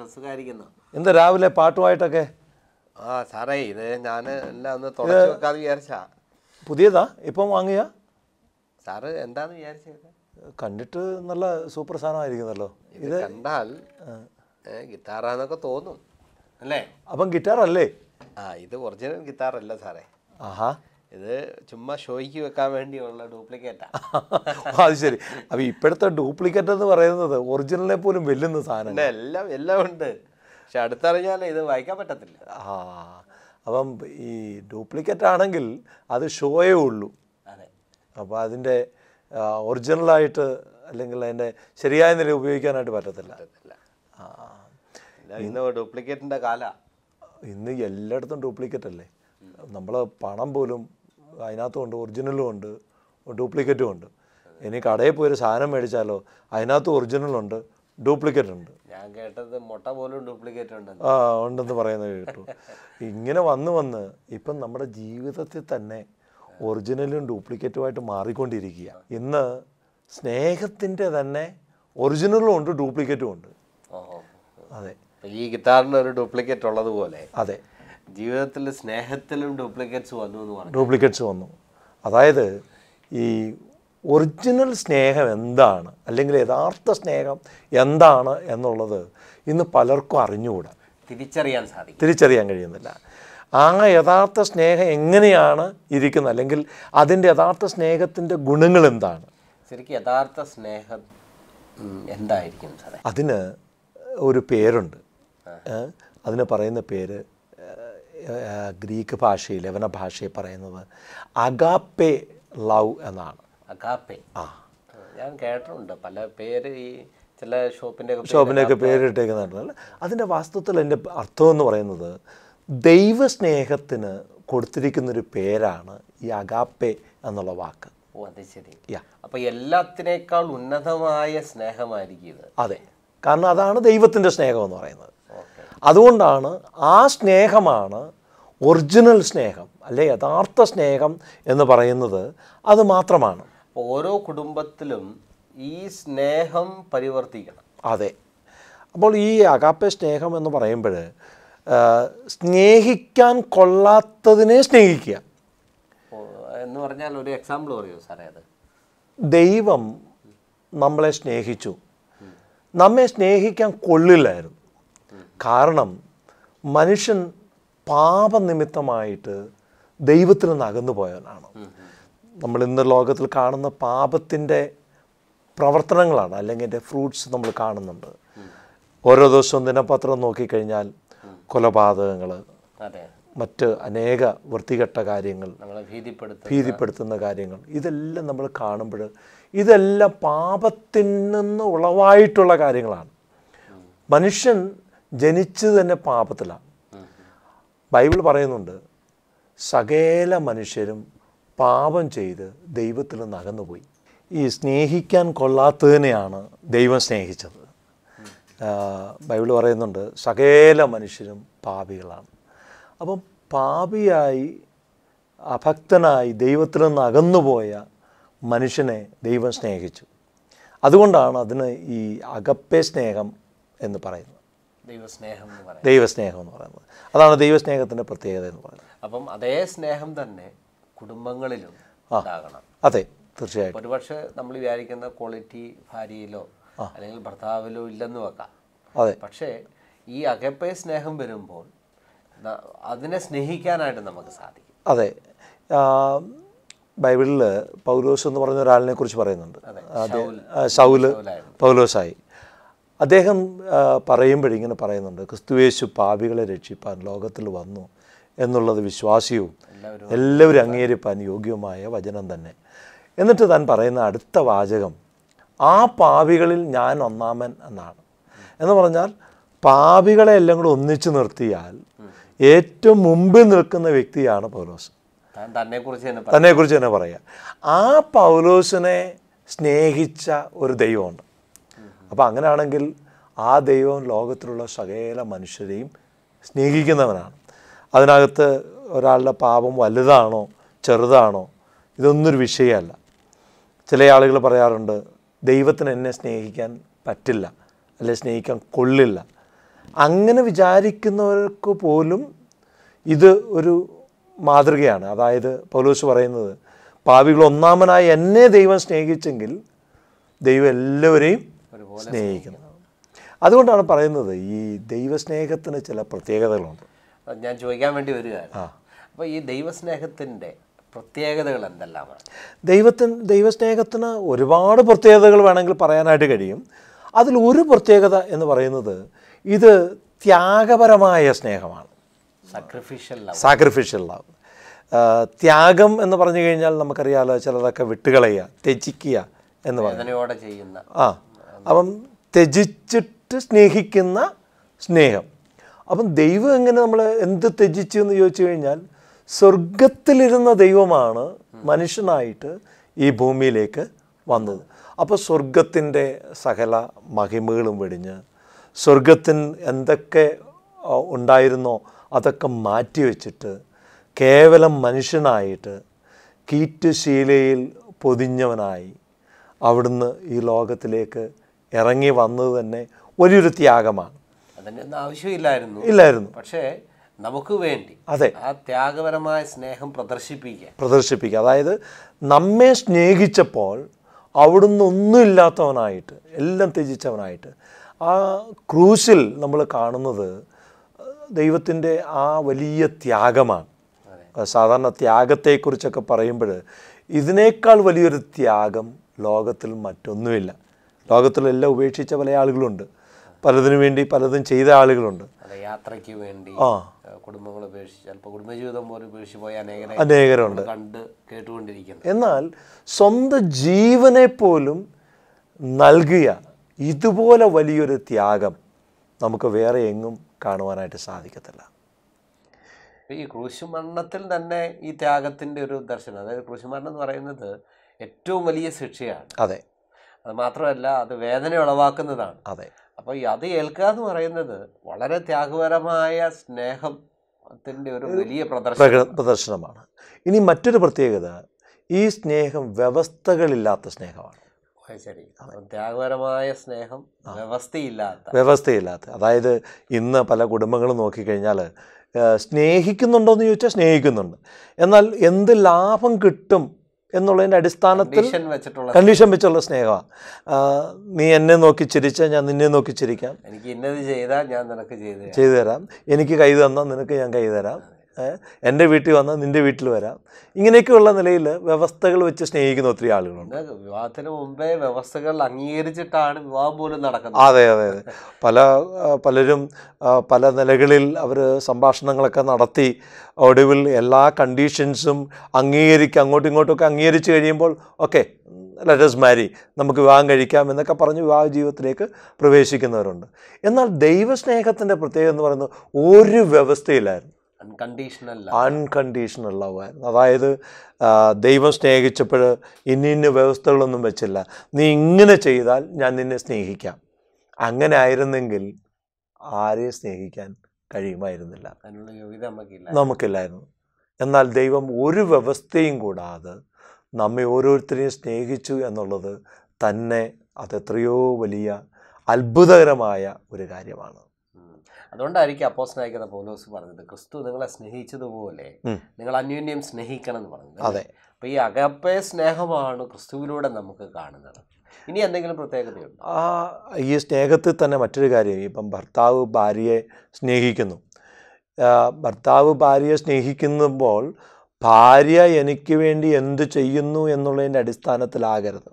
എന്താ രാവിലെ പാട്ടുമായിട്ടൊക്കെ? സാറേ ഇത് ഞാൻ എല്ലാം ഒന്ന് തുടച്ചു വെക്കാന്ന് വിചാരിച്ചാ. പുതിയതാ ഇപ്പം വാങ്ങിയ? സാറ് എന്താന്ന് വിചാരിച്ചത്? കണ്ടിട്ട് നല്ല സൂപ്പർ സാധനമായിരിക്കുന്നല്ലോ. ഇത് കണ്ടാൽ ഗിറ്റാറാന്നൊക്കെ തോന്നും അല്ലേ? അപ്പം ഗിറ്റാർ അല്ലേ? ഇത് ഒറിജിനൽ ഗിറ്റാർ അല്ല സാറേ. ആഹാ, ഇത് ചുമ്മാ ഷോയ്ക്ക് വെക്കാൻ വേണ്ടിയുള്ള ഡ്യൂപ്ലിക്കേറ്റാ. അത് ശരി. അപ്പം ഇപ്പോഴത്തെ ഡ്യൂപ്ലിക്കേറ്റ് എന്ന് പറയുന്നത് ഒറിജിനലിനെ പോലും വെല്ലുന്ന സാധനം. എല്ലാം ഉണ്ട്, പക്ഷെ അടുത്തറിഞ്ഞാൽ ഇത് വായിക്കാൻ പറ്റത്തില്ല. അപ്പം ഈ ഡ്യൂപ്ലിക്കേറ്റ് ആണെങ്കിൽ അത് ഷോയേ ഉള്ളൂ. അതെ. അപ്പോൾ അതിൻ്റെ ഒറിജിനലായിട്ട് അല്ലെങ്കിൽ അതിൻ്റെ ശരിയായ നില ഉപയോഗിക്കാനായിട്ട് പറ്റത്തില്ല. ഇന്ന് ഡ്യൂപ്ലിക്കേറ്റിൻ്റെ കാലമാണ്. ഇന്ന് എല്ലായിടത്തും ഡ്യൂപ്ലിക്കേറ്റ് അല്ലേ. നമ്മൾ പണം പോലും അതിനകത്തും ഉണ്ട്, ഒറിജിനലും ഉണ്ട്, ഡ്യൂപ്ലിക്കേറ്റും ഉണ്ട്. ഇനി കടയിൽ പോയൊരു സാധനം മേടിച്ചാലോ അതിനകത്ത് ഒറിജിനലുണ്ട്, ഡ്യൂപ്ലിക്കേറ്റ് ഉണ്ട്. ഞാൻ കേട്ടത് മുട്ട പോലും ഡ്യൂപ്ലിക്കേറ്റ് ഉണ്ട്. ഉണ്ടെന്ന് പറയുന്നത് കേട്ടു. ഇങ്ങനെ വന്ന് ഇപ്പം നമ്മുടെ ജീവിതത്തിൽ തന്നെ ഒറിജിനലും ഡ്യൂപ്ലിക്കേറ്റുമായിട്ട് മാറിക്കൊണ്ടിരിക്കുക. ഇന്ന് സ്നേഹത്തിൻ്റെ തന്നെ ഒറിജിനലും ഉണ്ട്, ഡ്യൂപ്ലിക്കേറ്റും ഉണ്ട്. അതെ, ഈ ഗിറ്റാറിന് ഒരു ഡ്യൂപ്ലിക്കേറ്റ് ഉള്ളതുപോലെ അതെ ജീവിതത്തിൽ സ്നേഹത്തിലും ഡ്യൂപ്ലിക്കേറ്റ്സ് വന്നു എന്ന് പറഞ്ഞു. ഡ്യൂപ്ലിക്കേറ്റ്സ് വന്നു. അതായത് ഈ ഒറിജിനൽ സ്നേഹം എന്താണ് അല്ലെങ്കിൽ യഥാർത്ഥ സ്നേഹം എന്താണ് എന്നുള്ളത് ഇന്ന് പലർക്കും അറിഞ്ഞുകൂടാ, തിരിച്ചറിയാൻ കഴിയുന്നില്ല. ആ യഥാർത്ഥ സ്നേഹം എങ്ങനെയാണ് ഇരിക്കുന്നത് അല്ലെങ്കിൽ അതിൻ്റെ യഥാർത്ഥ സ്നേഹത്തിൻ്റെ ഗുണങ്ങൾ എന്താണ്? ശരിക്കും യഥാർത്ഥ സ്നേഹം എന്തായിരിക്കും സാറേ? അതിന് ഒരു പേരുണ്ട്. അതിന് പറയുന്ന പേര് ഗ്രീക്ക് ഭാഷയിൽ, യവന ഭാഷയിൽ പറയുന്നത് അഗാപ്പെ ലവ് എന്നാണ്. അഗാപ്പെ. ഞാൻ കേട്ടിട്ടുണ്ട് പല പേര്, ഈ ചില ഷോപ്പിൻ്റെയൊക്കെ പേരിട്ടേക്കുന്നുണ്ടല്ലോ. അതിൻ്റെ വാസ്തവത്തിൽ എൻ്റെ അർത്ഥം എന്ന് പറയുന്നത് ദൈവസ്നേഹത്തിന് കൊടുത്തിരിക്കുന്നൊരു പേരാണ് ഈ അഗാപ്പെ എന്നുള്ള വാക്ക്. ഓ, അത് ശരി. അപ്പൊ എല്ലാത്തിനേക്കാൾ ഉന്നതമായ സ്നേഹമായിരിക്കും ഇത്. അതെ, കാരണം അതാണ് ദൈവത്തിൻ്റെ സ്നേഹം എന്ന് പറയുന്നത്. അതുകൊണ്ടാണ് ആ സ്നേഹമാണ് ഒറിജിനൽ സ്നേഹം അല്ലെ യഥാർത്ഥ സ്നേഹം എന്ന് പറയുന്നത്. അത് മാത്രമാണ്. ഓരോ കുടുംബത്തിലും ഈ സ്നേഹം പരിവർത്തിക്കണം. അതെ. അപ്പോൾ ഈ അഗാപ്പെ സ്നേഹം എന്ന് പറയുമ്പോൾ സ്നേഹിക്കാൻ കൊള്ളാത്തതിനെ സ്നേഹിക്കുക എന്ന് പറഞ്ഞാൽ ഒരു എക്സാമ്പിൾ പറയുമോ സാറേ? അത് ദൈവം നമ്മളെ സ്നേഹിച്ചു, നമ്മെ സ്നേഹിക്കാൻ കൊള്ളില്ലായിരുന്നു. കാരണം മനുഷ്യൻ പാപനിമിത്തമായിട്ട് ദൈവത്തിൽ നിന്ന് അകന്നു പോയവനാണ്. നമ്മൾ ഇന്ന് ലോകത്തിൽ കാണുന്ന പാപത്തിൻ്റെ പ്രവർത്തനങ്ങളാണ്, അല്ലെങ്കിൽ എൻ്റെ ഫ്രൂട്ട്സ് നമ്മൾ കാണുന്നുണ്ട്. ഓരോ ദിവസവും ദിനപത്രം നോക്കിക്കഴിഞ്ഞാൽ കൊലപാതകങ്ങൾ, മറ്റ് അനേക വൃത്തികെട്ട കാര്യങ്ങൾ, ഭീതിപ്പെടുത്തുന്ന കാര്യങ്ങൾ, ഇതെല്ലാം നമ്മൾ കാണുമ്പോൾ ഇതെല്ലാം പാപത്തിൽ നിന്ന് ഉളവായിട്ടുള്ള കാര്യങ്ങളാണ്. മനുഷ്യൻ ജനിച്ചത് തന്നെ പാപത്തിലാണ്. ബൈബിൾ പറയുന്നുണ്ട് സകല മനുഷ്യരും പാപം ചെയ്ത് ദൈവത്തിൽ നിന്ന് അകന്നുപോയി. ഈ സ്നേഹിക്കാൻ കൊള്ളാത്തതിനെയാണ് ദൈവം സ്നേഹിച്ചത്. ബൈബിൾ പറയുന്നുണ്ട് സകല മനുഷ്യരും പാപികളാണ്. അപ്പം പാപിയായി അഭക്തനായി ദൈവത്തിൽ നിന്ന് അകന്നുപോയ മനുഷ്യനെ ദൈവം സ്നേഹിച്ചു. അതുകൊണ്ടാണ് അതിന് ഈ അഗപ്പെ സ്നേഹം എന്ന് പറയുന്നത്, ദൈവസ്നേഹം എന്ന് പറയുന്നത്. അതാണ് ദൈവസ്നേഹത്തിൻ്റെ പ്രത്യേകത എന്ന് പറയുന്നത്. അപ്പം അതേ സ്നേഹം തന്നെ കുടുംബങ്ങളിലും ഉണ്ടാകണം. അതെ, തീർച്ചയായിട്ടും. ഒരുപക്ഷെ നമ്മൾ വിചാരിക്കുന്ന ക്വാളിറ്റി ഭാര്യയിലോ അല്ലെങ്കിൽ ഭർത്താവിലോ ഇല്ലെന്ന് വെക്കാം. അതെ. പക്ഷേ ഈ അഗപ്പെ സ്നേഹം വരുമ്പോൾ അതിനെ സ്നേഹിക്കാനായിട്ട് നമുക്ക് സാധിക്കും. അതെ. ബൈബിളിൽ പൗലോസ് എന്ന് പറഞ്ഞ ഒരാളിനെ കുറിച്ച് പറയുന്നുണ്ട്. ശൗല് പൗലോസായി. അദ്ദേഹം പറയുമ്പോഴിങ്ങനെ പറയുന്നുണ്ട്, ക്രിസ്തുയേശു പാപികളെ രക്ഷിപ്പാൻ ലോകത്തിൽ വന്നു എന്നുള്ളത് വിശ്വാസ്യവും എല്ലാവരും അംഗീകരിപ്പാൻ യോഗ്യവുമായ വചനം തന്നെ. എന്നിട്ട് താൻ പറയുന്ന അടുത്ത വാചകം ആ പാപികളിൽ ഞാൻ ഒന്നാമൻ എന്നാണ്. എന്ന് പറഞ്ഞാൽ പാപികളെ എല്ലാം കൂടെ ഒന്നിച്ചു നിർത്തിയാൽ ഏറ്റവും മുമ്പിൽ നിൽക്കുന്ന വ്യക്തിയാണ് പൗലോസ്. തന്നെക്കുറിച്ച് തന്നെ പറയുക. ആ പൗലോസിനെ സ്നേഹിച്ച ഒരു ദൈവമുണ്ട്. അപ്പോൾ അങ്ങനെയാണെങ്കിൽ ആ ദൈവം ലോകത്തിലുള്ള സകല മനുഷ്യരെയും സ്നേഹിക്കുന്നവനാണ്. അതിനകത്ത് ഒരാളുടെ പാപം വലുതാണോ ചെറുതാണോ ഇതൊന്നൊരു വിഷയമല്ല. ചില ആളുകൾ പറയാറുണ്ട് ദൈവത്തിന് എന്നെ സ്നേഹിക്കാൻ പറ്റില്ല, അല്ലെ സ്നേഹിക്കാൻ കൊള്ളില്ല. അങ്ങനെ വിചാരിക്കുന്നവർക്ക് പോലും ഇത് ഒരു മാതൃകയാണ്. അതായത് പൗലോസ് പറയുന്നത്, പാപികൾ ഒന്നാമനായി എന്നെ ദൈവം സ്നേഹിച്ചെങ്കിൽ ദൈവം എല്ലാവരെയും സ്നേഹിക്കുന്നു. അതുകൊണ്ടാണ് പറയുന്നത് ഈ ദൈവസ്നേഹത്തിന് ചില പ്രത്യേകതകളുണ്ട്. ഞാൻ ചോദിക്കാൻ വേണ്ടി വരികയാണ്. അപ്പോൾ ഈ ദൈവസ്നേഹത്തിൻ്റെ പ്രത്യേകതകൾ എന്തെല്ലാമാണ്? ദൈവസ്നേഹത്തിന് ഒരുപാട് പ്രത്യേകതകൾ വേണമെങ്കിൽ പറയാനായിട്ട് കഴിയും. അതിൽ ഒരു പ്രത്യേകത എന്ന് പറയുന്നത് ഇത് ത്യാഗപരമായ സ്നേഹമാണ്. Sacrificial love. ത്യാഗം എന്ന് പറഞ്ഞു കഴിഞ്ഞാൽ നമുക്കറിയാമല്ലോ, ചിലതൊക്കെ വിട്ടുകളയുക, ത്യജിക്കുക എന്ന് പറയുന്നതോടെ ചെയ്യുന്ന അപ്പം ത്യജിച്ചിട്ട് സ്നേഹിക്കുന്ന സ്നേഹം. അപ്പം ദൈവം എങ്ങനെ നമ്മൾ എന്ത് ത്യജിച്ചു എന്ന് ചോദിച്ചു കഴിഞ്ഞാൽ, സ്വർഗത്തിലിരുന്ന ദൈവമാണ് മനുഷ്യനായിട്ട് ഈ ഭൂമിയിലേക്ക് വന്നത്. അപ്പോൾ സ്വർഗത്തിൻ്റെ സകല മഹിമകളും വെടിഞ്ഞ് സ്വർഗത്തിന് എന്തൊക്കെ ഉണ്ടായിരുന്നോ അതൊക്കെ മാറ്റിവെച്ചിട്ട് കേവലം മനുഷ്യനായിട്ട് കീറ്റുശീലയിൽ പൊതിഞ്ഞവനായി അവിടുന്ന് ഈ ലോകത്തിലേക്ക് ഇറങ്ങി വന്നത് തന്നെ വലിയൊരു ത്യാഗമാണ്. അതിൻ്റെ ആവശ്യമില്ലായിരുന്നു. പക്ഷേ നമുക്ക് വേണ്ടി അതെ ആ ത്യാഗപരമായ സ്നേഹം പ്രദർശിപ്പിക്കുക. അതായത് നമ്മെ സ്നേഹിച്ചപ്പോൾ അവിടുന്ന് ഒന്നുമില്ലാത്തവനായിട്ട് എല്ലാം ത്യജിച്ചവനായിട്ട് ആ ക്രൂശിൽ നമ്മൾ കാണുന്നത് ദൈവത്തിൻ്റെ ആ വലിയ ത്യാഗമാണ്. സാധാരണ ത്യാഗത്തെക്കുറിച്ചൊക്കെ പറയുമ്പോൾ ഇതിനേക്കാൾ വലിയൊരു ത്യാഗം ലോകത്തിൽ മറ്റൊന്നുമില്ല. ലോകത്തിലെല്ലാം ഉപേക്ഷിച്ച പല ആളുകളുണ്ട്, പലതിനു വേണ്ടി പലതും ചെയ്ത ആളുകളുണ്ട്. യാത്രയ്ക്ക് വേണ്ടി കുടുംബങ്ങൾ ഉപേക്ഷിച്ച് ചിലപ്പോൾ കുടുംബജീവിതം പോലും ഉപേക്ഷിച്ച് പോയ അനേകരുണ്ട് കണ്ട് കേട്ടുകൊണ്ടിരിക്കുന്നത്. എന്നാൽ സ്വന്തം ജീവനെ പോലും നൽകിയ ഇതുപോലെ വലിയൊരു ത്യാഗം നമുക്ക് വേറെ എങ്ങും കാണുവാനായിട്ട് സാധിക്കത്തില്ല. ഈ ക്രൂശുമരണത്തിൽ തന്നെ ഈ ത്യാഗത്തിൻ്റെ ഒരു ദർശനം, അതായത് ക്രൂശുമരണം എന്ന് പറയുന്നത് ഏറ്റവും വലിയ ശിക്ഷയാണ്. അതെ, അത് മാത്രമല്ല അത് വേദന ഉളവാക്കുന്നതാണ്. അതെ. അപ്പോൾ ഈ അത് ഏൽക്കുക എന്ന് പറയുന്നത് വളരെ ത്യാഗപരമായ സ്നേഹത്തിൻ്റെ ഒരു വലിയ പ്രദർശനമാണ്. ഇനി മറ്റൊരു പ്രത്യേകത, ഈ സ്നേഹം വ്യവസ്ഥകളില്ലാത്ത സ്നേഹമാണ്. ശരി, ത്യാഗപരമായ സ്നേഹം വ്യവസ്ഥയില്ലാത്ത. അതായത് ഇന്ന് പല കുടുംബങ്ങളും നോക്കിക്കഴിഞ്ഞാൽ സ്നേഹിക്കുന്നുണ്ടോ എന്ന് ചോദിച്ചാൽ സ്നേഹിക്കുന്നുണ്ട്, എന്നാൽ എന്ത് ലാഭം കിട്ടും എന്നുള്ളതിൻ്റെ അടിസ്ഥാനത്തിൽ കണ്ടീഷൻ വെച്ചുള്ള സ്നേഹമാണ്. നീ എന്നെ നോക്കി ചിരിച്ചാൽ ഞാൻ നിന്നെ നോക്കി ചിരിക്കാം, എനിക്ക് ഇന്നത് ചെയ്താൽ ഞാൻ നിനക്ക് ചെയ്തു തരാം, എനിക്ക് കൈ തന്നാൽ നിനക്ക് ഞാൻ കൈ തരാം, എൻ്റെ വീട്ടിൽ വന്നാൽ നിൻ്റെ വീട്ടിൽ വരാം. ഇങ്ങനെയൊക്കെയുള്ള നിലയിൽ വ്യവസ്ഥകൾ വെച്ച് സ്നേഹിക്കുന്ന ഒത്തിരി ആളുകളുണ്ട്. വിവാഹത്തിന് മുമ്പേ വ്യവസ്ഥകൾ അംഗീകരിച്ചിട്ടാണ് വിവാഹം പോലും നടക്കുന്നത്. അതെ അതെ അതെ. പലരും പല നിലകളിൽ അവർ സംഭാഷണങ്ങളൊക്കെ നടത്തി ഒടുവിൽ എല്ലാ കണ്ടീഷൻസും അങ്ങോട്ടും ഇങ്ങോട്ടുമൊക്കെ അംഗീകരിച്ച് കഴിയുമ്പോൾ ഓക്കെ ലെറ്റ് us മാരി, നമുക്ക് വിവാഹം കഴിക്കാം എന്നൊക്കെ പറഞ്ഞ് വിവാഹ ജീവിതത്തിലേക്ക് പ്രവേശിക്കുന്നവരുണ്ട്. എന്നാൽ ദൈവസ്നേഹത്തിൻ്റെ പ്രത്യേകത എന്ന് പറയുന്നത് ഒരു വ്യവസ്ഥയിലായിരുന്നു, അൺകണ്ടീഷണൽ ലവ് ആയിരുന്നു. അതായത് ദൈവം സ്നേഹിച്ചപ്പോൾ ഇന്ന വ്യവസ്ഥകളൊന്നും വെച്ചില്ല, നീ ഇങ്ങനെ ചെയ്താൽ ഞാൻ നിന്നെ സ്നേഹിക്കാം. അങ്ങനെ ആയിരുന്നെങ്കിൽ ആരെയും സ്നേഹിക്കാൻ കഴിയുമായിരുന്നില്ല, നമുക്കില്ലായിരുന്നു. എന്നാൽ ദൈവം ഒരു വ്യവസ്ഥയും കൂടാതെ നമ്മെ ഓരോരുത്തരെയും സ്നേഹിച്ചു എന്നുള്ളത് തന്നെ അതെത്രയോ വലിയ അത്ഭുതകരമായ ഒരു കാര്യമാണ്. അതുകൊണ്ടായിരിക്കും അപ്പോസ്തലനായിരിക്കുന്ന പൗലോസ് പറഞ്ഞത്, ക്രിസ്തു നിങ്ങളെ സ്നേഹിച്ചതുപോലെ നിങ്ങൾ അന്യോന്യം സ്നേഹിക്കണം എന്ന് പറഞ്ഞത്. അതെ. അപ്പോൾ ഈ അഗപ്പേ സ്നേഹമാണ് ക്രിസ്തുവിലൂടെ നമുക്ക് കാണുന്നത്. ഇനി എന്തെങ്കിലും പ്രത്യേകതയുണ്ട്? ഈ സ്നേഹത്തിൽ തന്നെ മറ്റൊരു കാര്യം, ഇപ്പം ഭർത്താവ് ഭാര്യയെ സ്നേഹിക്കുന്നു. ഭർത്താവ് ഭാര്യയെ സ്നേഹിക്കുമ്പോൾ ഭാര്യ എനിക്ക് വേണ്ടി എന്ത് ചെയ്യുന്നു എന്നുള്ളതിൻ്റെ അടിസ്ഥാനത്തിലാകരുത്,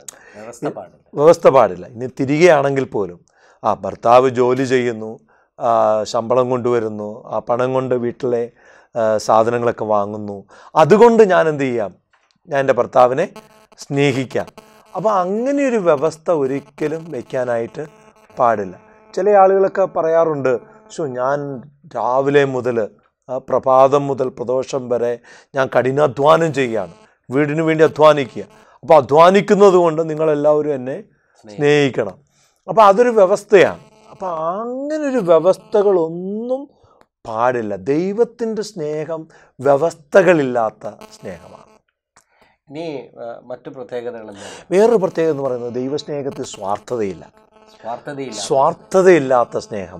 വ്യവസ്ഥ പാടില്ല. ഇനി തിരികെ ആണെങ്കിൽ പോലും ഭർത്താവ് ജോലി ചെയ്യുന്നു, ശമ്പളം കൊണ്ടുവരുന്നു, ആ പണം കൊണ്ട് വീട്ടിലെ സാധനങ്ങളൊക്കെ വാങ്ങുന്നു, അതുകൊണ്ട് ഞാൻ എന്ത് ചെയ്യാം, ഞാൻ എൻ്റെ ഭർത്താവിനെ സ്നേഹിക്കാം. അപ്പോൾ അങ്ങനെയൊരു വ്യവസ്ഥ ഒരിക്കലും വയ്ക്കാനായിട്ട് പാടില്ല. ചില ആളുകളൊക്കെ പറയാറുണ്ട്, ഞാൻ രാവിലെ മുതൽ പ്രഭാതം മുതൽ പ്രദോഷം വരെ ഞാൻ കഠിനാധ്വാനം ചെയ്യുകയാണ്, വീടിന് വേണ്ടി അധ്വാനിക്കുക, അപ്പോൾ അധ്വാനിക്കുന്നത് കൊണ്ട് നിങ്ങളെല്ലാവരും എന്നെ സ്നേഹിക്കണം. അപ്പോൾ അതൊരു വ്യവസ്ഥയാണ്. അപ്പോൾ അങ്ങനൊരു വ്യവസ്ഥകളൊന്നും പാടില്ല. ദൈവത്തിൻ്റെ സ്നേഹം വ്യവസ്ഥകളില്ലാത്ത സ്നേഹമാണ്. ഇനി മറ്റു പ്രത്യേകതകൾ, വേറൊരു പ്രത്യേകത എന്ന് പറയുന്നത് ദൈവസ്നേഹത്തിൽ സ്വാർത്ഥതയില്ലാത്ത സ്നേഹമാണ്.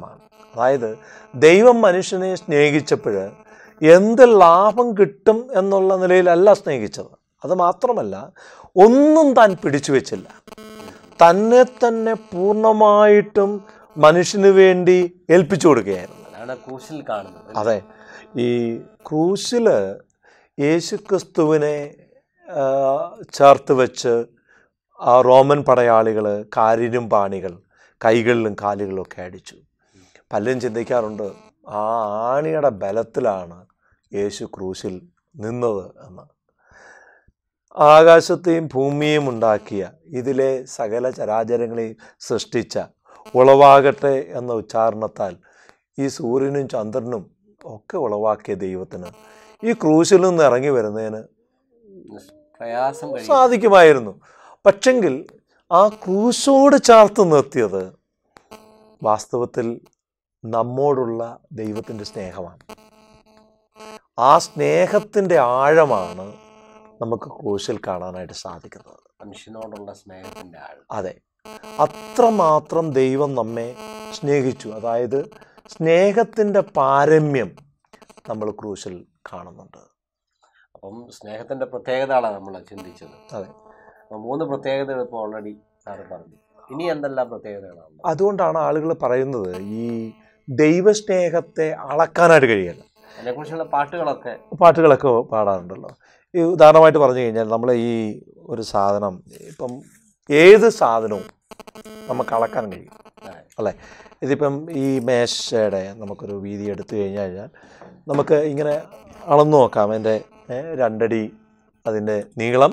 അതായത് ദൈവം മനുഷ്യനെ സ്നേഹിച്ചപ്പോൾ എന്ത് ലാഭം കിട്ടും എന്നുള്ള നിലയിലല്ല സ്നേഹിച്ചത്. അത് മാത്രമല്ല, ഒന്നും താൻ പിടിച്ചു വെച്ചില്ല. തന്നെ തന്നെ പൂർണ്ണമായിട്ടും മനുഷ്യന് വേണ്ടി ഏൽപ്പിച്ചു കൊടുക്കുകയായിരുന്നു. അതെ, ഈ ക്രൂശിൽ യേശുക്രിസ്തുവിനെ ചേർത്ത് വെച്ച് ആ റോമൻ പടയാളികൾ കാലിനും പാണികൾ കൈകളിലും കാലുകളിലും ഒക്കെ അടിച്ചു. പലരും ചിന്തിക്കാറുണ്ട്, ആ ആണിയുടെ ബലത്തിലാണ് യേശു ക്രൂശിൽ നിന്നത് എന്ന്. ആകാശത്തെയും ഭൂമിയെയും ഉണ്ടാക്കിയ, ഇതിലെ സകല ചരാചരങ്ങളെയും സൃഷ്ടിച്ച, ഉളവാകട്ടെ എന്ന ഉച്ചാരണത്താൽ ഈ സൂര്യനും ചന്ദ്രനും ഒക്കെ ഉളവാക്കിയ ദൈവത്തിന് ഈ ക്രൂശിൽ നിന്ന് ഇറങ്ങി വരുന്നതിന് സാധിക്കുമായിരുന്നു. പക്ഷെങ്കിൽ ആ ക്രൂശോട് ചേർത്ത് നിർത്തിയത് വാസ്തവത്തിൽ നമ്മോടുള്ള ദൈവത്തിൻ്റെ സ്നേഹമാണ്. ആ സ്നേഹത്തിൻ്റെ ആഴമാണ് നമുക്ക് ക്രൂശിൽ കാണാനായിട്ട് സാധിക്കുന്നത്. മനുഷ്യനോടുള്ള സ്നേഹത്തിൻ്റെ ആഴം. അതെ, അത്രമാത്രം ദൈവം നമ്മെ സ്നേഹിച്ചു. അതായത് സ്നേഹത്തിൻ്റെ പാരമ്യം നമ്മൾ ക്രൂശിൽ കാണുന്നുണ്ട്. അപ്പം സ്നേഹത്തിൻ്റെ പ്രത്യേകതകളാണ് നമ്മൾ ചിന്തിച്ചത്. അതെ, 3 പ്രത്യേകതകൾ ഇപ്പോൾ ഓൾറെഡി സാറ് പറഞ്ഞു. ഇനി എന്തെല്ലാം പ്രത്യേകതകളാണ്? അതുകൊണ്ടാണ് ആളുകൾ പറയുന്നത് ഈ ദൈവസ്നേഹത്തെ അളക്കാനായിട്ട് കഴിയില്ല. അതിനെക്കുറിച്ചുള്ള പാട്ടുകളൊക്കെ പാടാറുണ്ടല്ലോ. ഈ ഉദാഹരണമായിട്ട് പറഞ്ഞു കഴിഞ്ഞാൽ, നമ്മൾ ഈ ഒരു സാധനം, ഇപ്പം ഏത് സാധനവും നമുക്ക് അളക്കാൻ കഴിയും അല്ലേ? ഇതിപ്പം ഈ മേശയുടെ നമുക്കൊരു വീതി എടുത്തു കഴിഞ്ഞാൽ നമുക്ക് ഇങ്ങനെ അളന്നു നോക്കാം. അതിൻ്റെ 2 അടി അതിൻ്റെ നീളം,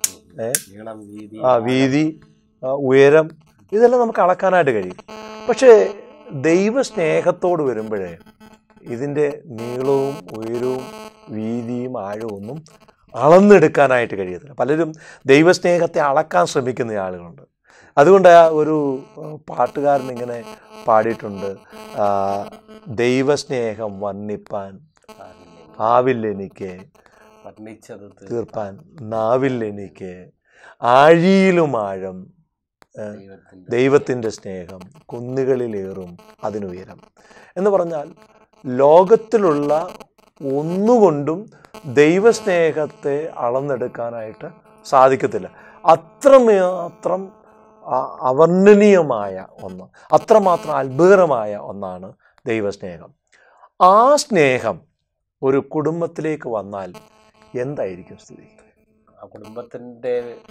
വീതി, ഉയരം, ഇതെല്ലാം നമുക്ക് അളക്കാനായിട്ട് കഴിയും. പക്ഷേ ദൈവസ്നേഹത്തോട് വരുമ്പോഴേ ഇതിൻ്റെ നീളവും ഉയരവും വീതിയും ആഴവും ഒന്നും അളന്നെടുക്കാനായിട്ട് കഴിയത്തില്ല. പലരും ദൈവസ്നേഹത്തെ അളക്കാൻ ശ്രമിക്കുന്ന ആളുകളുണ്ട്. അതുകൊണ്ട് ഒരു പാട്ടുകാരൻ ഇങ്ങനെ പാടിയിട്ടുണ്ട്, ദൈവസ്നേഹം വർണ്ണിപ്പാൻ ആവില്ലെനിക്ക്, തീർപ്പാൻ നാവില്ലെനിക്ക്, ആഴിയിലും ആഴം ദൈവത്തിൻ്റെ സ്നേഹം കുന്നുകളിലേറും അതിനുയരം എന്ന് പറഞ്ഞാൽ, ലോകത്തിലുള്ള ഒന്നുകൊണ്ടും ദൈവസ്നേഹത്തെ അളന്നെടുക്കാനായിട്ട് സാധിക്കത്തില്ല. അത്രമാത്രം അവർണ്ണനീയമായ ഒന്ന്, അത്രമാത്രം അത്ഭുതകരമായ ഒന്നാണ് ദൈവസ്നേഹം. ആ സ്നേഹം ഒരു കുടുംബത്തിലേക്ക് വന്നാൽ എന്തായിരിക്കും സ്ഥിതി? ആ കുടുംബത്തിൻ്റെ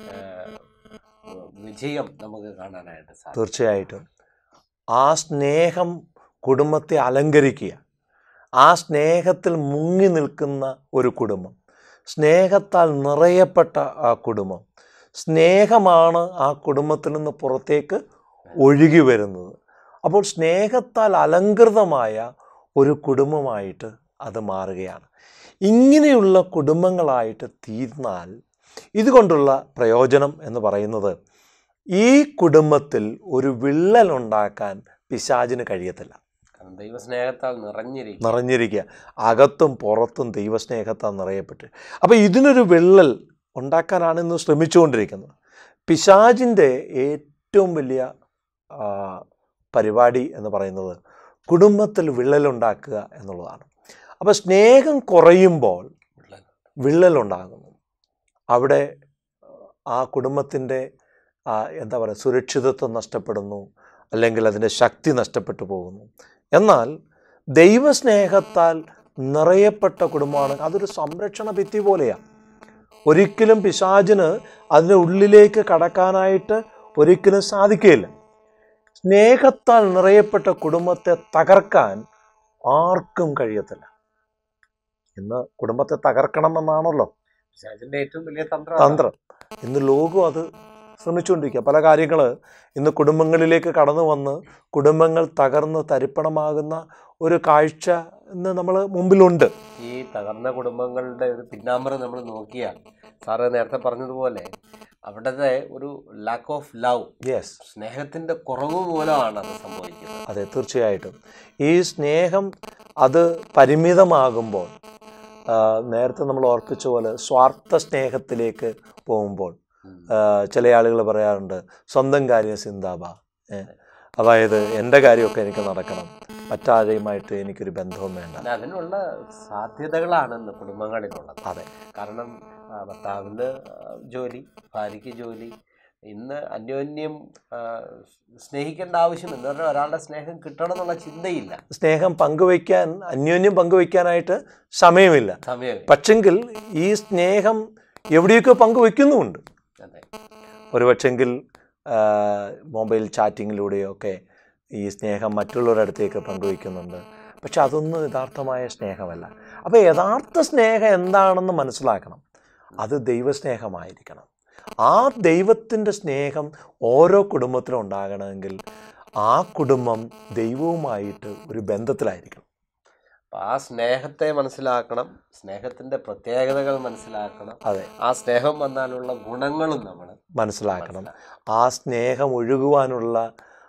വിജയം നമുക്ക് കാണാനായിട്ട് സാധിക്കും. തീർച്ചയായിട്ടും ആ സ്നേഹം കുടുംബത്തെ അലങ്കരിക്കുക, ആ സ്നേഹത്തിൽ മുങ്ങി നിൽക്കുന്ന ഒരു കുടുംബം, സ്നേഹത്താൽ നിറയപ്പെട്ട ആ കുടുംബം, സ്നേഹമാണ് ആ കുടുംബത്തിൽ നിന്ന് പുറത്തേക്ക് ഒഴുകി വരുന്നത്. അപ്പോൾ സ്നേഹത്താൽ അലങ്കൃതമായ ഒരു കുടുംബമായിട്ട് അത് മാറുകയാണ്. ഇങ്ങനെയുള്ള കുടുംബങ്ങളായിട്ട് തീർന്നാൽ ഇതുകൊണ്ടുള്ള പ്രയോജനം എന്ന് പറയുന്നത്, ഈ കുടുംബത്തിൽ ഒരു വിള്ളലുണ്ടാക്കാൻ പിശാചിന് കഴിയത്തില്ല. ദൈവസ്നേഹത്താൽ നിറഞ്ഞിരിക്കുക, അകത്തും പുറത്തും ദൈവസ്നേഹത്താൽ നിറയപ്പെട്ട്. അപ്പോൾ ഇതിനൊരു വിള്ളൽ ഉണ്ടാക്കാനാണ് ഇന്ന് ശ്രമിച്ചുകൊണ്ടിരിക്കുന്നത്. പിശാചിൻ്റെ ഏറ്റവും വലിയ പരിപാടി എന്ന് പറയുന്നത് കുടുംബത്തിൽ വിള്ളലുണ്ടാക്കുക എന്നുള്ളതാണ്. അപ്പോൾ സ്നേഹം കുറയുമ്പോൾ വിള്ളലുണ്ടാകുന്നു. അവിടെ ആ കുടുംബത്തിൻ്റെ എന്താ പറയുക, സുരക്ഷിതത്വം നഷ്ടപ്പെടുന്നു, അല്ലെങ്കിൽ അതിൻ്റെ ശക്തി നഷ്ടപ്പെട്ടു പോകുന്നു. എന്നാൽ ദൈവസ്നേഹത്താൽ നിറയപ്പെട്ട കുടുംബമാണ് അതൊരു സംരക്ഷണ ഭിത്തി പോലെയാണ്. ഒരിക്കലും പിശാചിന് അതിൻ്റെ ഉള്ളിലേക്ക് കടക്കാനായിട്ട് ഒരിക്കലും സാധിക്കുകയില്ല. സ്നേഹത്താൽ നിറയപ്പെട്ട കുടുംബത്തെ തകർക്കാൻ ആർക്കും കഴിയത്തില്ല. ഇന്ന് കുടുംബത്തെ തകർക്കണമെന്നാണല്ലോ ഏറ്റവും വലിയ തന്ത്രം. ഇന്ന് ലോകം അത് ശ്രമിച്ചുകൊണ്ടിരിക്കുക. പല കാര്യങ്ങൾ ഇന്ന് കുടുംബങ്ങളിലേക്ക് കടന്നു വന്ന് കുടുംബങ്ങൾ തകർന്ന് തരിപ്പണമാകുന്ന ഒരു കാഴ്ച ഇന്ന് നമ്മൾ മുമ്പിലുണ്ട്. ഈ തകർന്ന കുടുംബങ്ങളുടെ ഒരു പിന്നാമ്പറം നമ്മൾ നോക്കിയാൽ, സാറ് നേരത്തെ പറഞ്ഞതുപോലെ, അവിടുത്തെ ഒരു ലാക്ക് ഓഫ് ലവ്, സ്നേഹത്തിൻ്റെ കുറവ് മൂലമാണ് അത് സംഭവിക്കുന്നത്. അതെ, തീർച്ചയായിട്ടും. ഈ സ്നേഹം അത് പരിമിതമാകുമ്പോൾ, നേരത്തെ നമ്മൾ ഓർപ്പിച്ച പോലെ സ്വാർത്ഥ സ്നേഹത്തിലേക്ക് പോകുമ്പോൾ ചില ആളുകൾ പറയാറുണ്ട്, സ്വന്തം കാര്യം സിന്താബ, അതായത് എൻ്റെ കാര്യമൊക്കെ എനിക്ക് നടക്കണം, മറ്റാരെയുമായിട്ട് എനിക്കൊരു ബന്ധവും വേണ്ട. അതിനുള്ള സാധ്യതകളാണ് കുടുംബങ്ങളിലുള്ളത്. അതെ. കാരണം ഭർത്താവിന് ജോലി, ഭാര്യയ്ക്ക് ജോലി, ഇന്ന് അന്യോന്യം സ്നേഹിക്കേണ്ട ആവശ്യം എന്ന് പറഞ്ഞാൽ ഒരാളുടെ സ്നേഹം കിട്ടണം എന്നുള്ള ചിന്തയില്ല. സ്നേഹം പങ്കുവയ്ക്കാൻ, അന്യോന്യം പങ്കുവയ്ക്കാനായിട്ട് സമയമില്ല. പക്ഷെങ്കിൽ ഈ സ്നേഹം എവിടെയൊക്കെ പങ്കുവയ്ക്കുന്നുമുണ്ട്. അതെ. ഒരുപക്ഷെങ്കിൽ മൊബൈൽ ചാറ്റിങ്ങിലൂടെയൊക്കെ ഈ സ്നേഹം മറ്റുള്ളവരുടെ അടുത്തേക്ക് പങ്കുവയ്ക്കുന്നുണ്ട്. പക്ഷെ അതൊന്നും യഥാർത്ഥമായ സ്നേഹമല്ല. അപ്പോൾ യഥാർത്ഥ സ്നേഹം എന്താണെന്ന് മനസ്സിലാക്കണം. അത് ദൈവസ്നേഹമായിരിക്കണം. ആ ദൈവത്തിൻ്റെ സ്നേഹം ഓരോ കുടുംബത്തിലും ഉണ്ടാകണമെങ്കിൽ ആ കുടുംബം ദൈവവുമായിട്ട് ഒരു ബന്ധത്തിലായിരിക്കണം. ആ സ്നേഹത്തെ മനസ്സിലാക്കണം, സ്നേഹത്തിൻ്റെ പ്രത്യേകതകൾ മനസ്സിലാക്കണം. അതെ. ആ സ്നേഹം വന്നാലുള്ള ഗുണങ്ങളും നമ്മൾ മനസ്സിലാക്കണം. ആ സ്നേഹം ഒഴുകുവാനുള്ള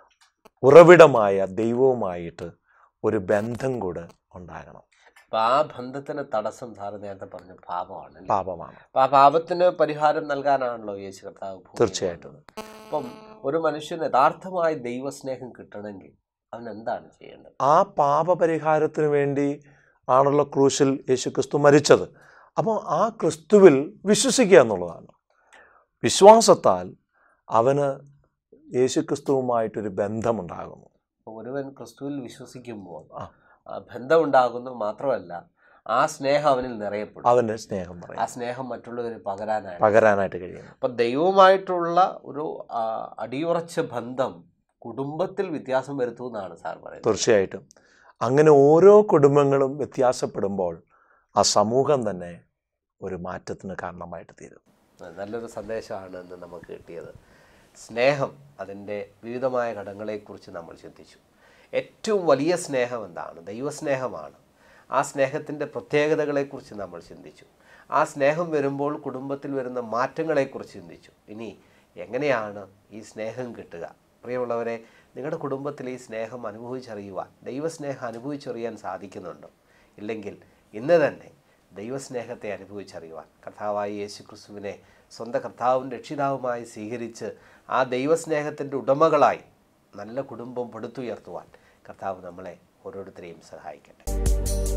ഉറവിടമായ ദൈവവുമായിട്ട് ഒരു ബന്ധം കൂടെ ഉണ്ടാകണം. അപ്പം ആ ബന്ധത്തിന് തടസ്സം സാറ് നേരത്തെ പറഞ്ഞ പാപമാണ്. അപ്പം ആ പാപത്തിന് പരിഹാരം നൽകാനാണല്ലോ യേശു കർത്താവ്. തീർച്ചയായിട്ടും. അപ്പം ഒരു മനുഷ്യന് യഥാർത്ഥമായി ദൈവസ്നേഹം കിട്ടണമെങ്കിൽ അവൻ എന്താണ് ചെയ്യേണ്ടത്? ആ പാപപരിഹാരത്തിന് വേണ്ടി ആണല്ലോ ക്രൂശിൽ യേശു ക്രിസ്തു മരിച്ചത്. അപ്പോൾ ആ ക്രിസ്തുവിൽ വിശ്വസിക്കുക എന്നുള്ളതാണ്. വിശ്വാസത്താൽ അവന് യേശു ക്രിസ്തുവുമായിട്ടൊരു ബന്ധമുണ്ടാകുന്നു. ഒരുവൻ ക്രിസ്തുവിൽ വിശ്വസിക്കുമ്പോൾ ബന്ധമുണ്ടാകുന്നു. മാത്രമല്ല ആ സ്നേഹം അവനിൽ നിറയപ്പെടും. അവൻ്റെ സ്നേഹം ആ സ്നേഹം മറ്റുള്ളവർ പകരാനായിട്ട് കഴിയുന്നു. അപ്പം ദൈവവുമായിട്ടുള്ള ഒരു അടിയുറച്ച ബന്ധം കുടുംബത്തിൽ വ്യത്യാസം വരുത്തുമെന്നാണ് സാർ പറയുന്നത്. തീർച്ചയായിട്ടും. അങ്ങനെ ഓരോ കുടുംബങ്ങളും വ്യത്യാസപ്പെടുമ്പോൾ ആ സമൂഹം തന്നെ ഒരു മാറ്റത്തിന് കാരണമായിട്ട് തീരും. നല്ലൊരു സന്ദേശമാണ് ഇന്ന് നമുക്ക് കിട്ടിയത്. സ്നേഹം, അതിൻ്റെ വിവിധമായ ഘടകങ്ങളെക്കുറിച്ച് നമ്മൾ ചിന്തിച്ചു. ഏറ്റവും വലിയ സ്നേഹം എന്താണ്? ദൈവസ്നേഹമാണ്. ആ സ്നേഹത്തിൻ്റെ പ്രത്യേകതകളെക്കുറിച്ച് നമ്മൾ ചിന്തിച്ചു. ആ സ്നേഹം വരുമ്പോൾ കുടുംബത്തിൽ വരുന്ന മാറ്റങ്ങളെക്കുറിച്ച് ചിന്തിച്ചു. ഇനി എങ്ങനെയാണ് ഈ സ്നേഹം കിട്ടുക? പ്രിയമുള്ളവരെ, നിങ്ങളുടെ കുടുംബത്തിൽ ഈ സ്നേഹം അനുഭവിച്ചറിയുവാൻ, ദൈവസ്നേഹം അനുഭവിച്ചറിയാൻ സാധിക്കുന്നുണ്ടോ? ഇല്ലെങ്കിൽ ഇന്ന് തന്നെ ദൈവസ്നേഹത്തെ അനുഭവിച്ചറിയുവാൻ കർത്താവായ യേശു ക്രിസ്തുവിനെ സ്വന്തം കർത്താവും രക്ഷിതാവുമായി സ്വീകരിച്ച് ആ ദൈവസ്നേഹത്തിൻ്റെ ഉടമകളായി നല്ല കുടുംബം പടുത്തുയർത്തുവാൻ കർത്താവ് നമ്മളെ ഓരോരുത്തരെയും സഹായിക്കട്ടെ.